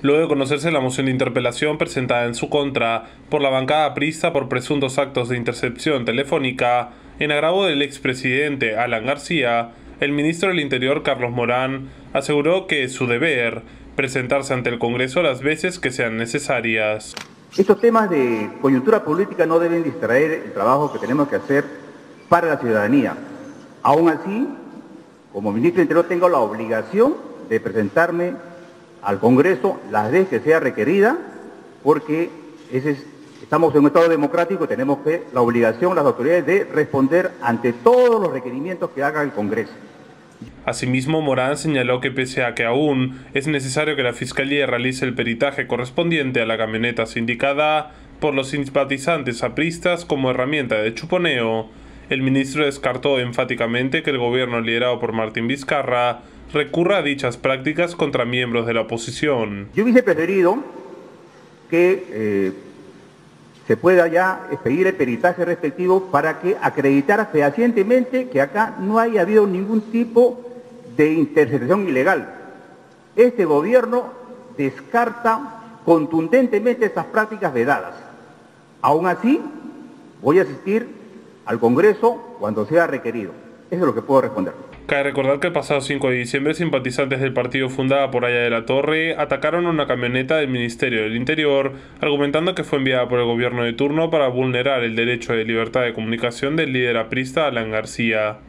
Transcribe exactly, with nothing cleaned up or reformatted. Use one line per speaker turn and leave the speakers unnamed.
luego de conocerse la moción de interpelación presentada en su contra por la bancada aprista por presuntos actos de intercepción telefónica en agravo del expresidente Alan García. El ministro del Interior, Carlos Morán, aseguró que es su deber presentarse ante el Congreso las veces que sean necesarias.
Estos temas de coyuntura política no deben distraer el trabajo que tenemos que hacer para la ciudadanía. Aún así, como ministro del Interior tengo la obligación de presentarme al Congreso las veces que sea requerida, porque ese es, estamos en un Estado democrático y tenemos que, la obligación, las autoridades, de responder ante todos los requerimientos que haga el Congreso.
Asimismo, Morán señaló que pese a que aún es necesario que la Fiscalía realice el peritaje correspondiente a la camioneta sindicada por los simpatizantes apristas como herramienta de chuponeo, el ministro descartó enfáticamente que el gobierno liderado por Martín Vizcarra recurra a dichas prácticas contra miembros de la oposición.
Yo hubiese preferido que eh, se pueda ya expedir el peritaje respectivo para que acreditara fehacientemente que acá no haya habido ningún tipo de intercepción ilegal. Este gobierno descarta contundentemente estas prácticas vedadas. Aún así, voy a asistir al Congreso cuando sea requerido. Eso es lo que puedo responder.
Cabe recordar que el pasado cinco de diciembre simpatizantes del partido fundada por Aya de la Torre atacaron una camioneta del Ministerio del Interior, argumentando que fue enviada por el gobierno de turno para vulnerar el derecho de libertad de comunicación del líder aprista Alan García.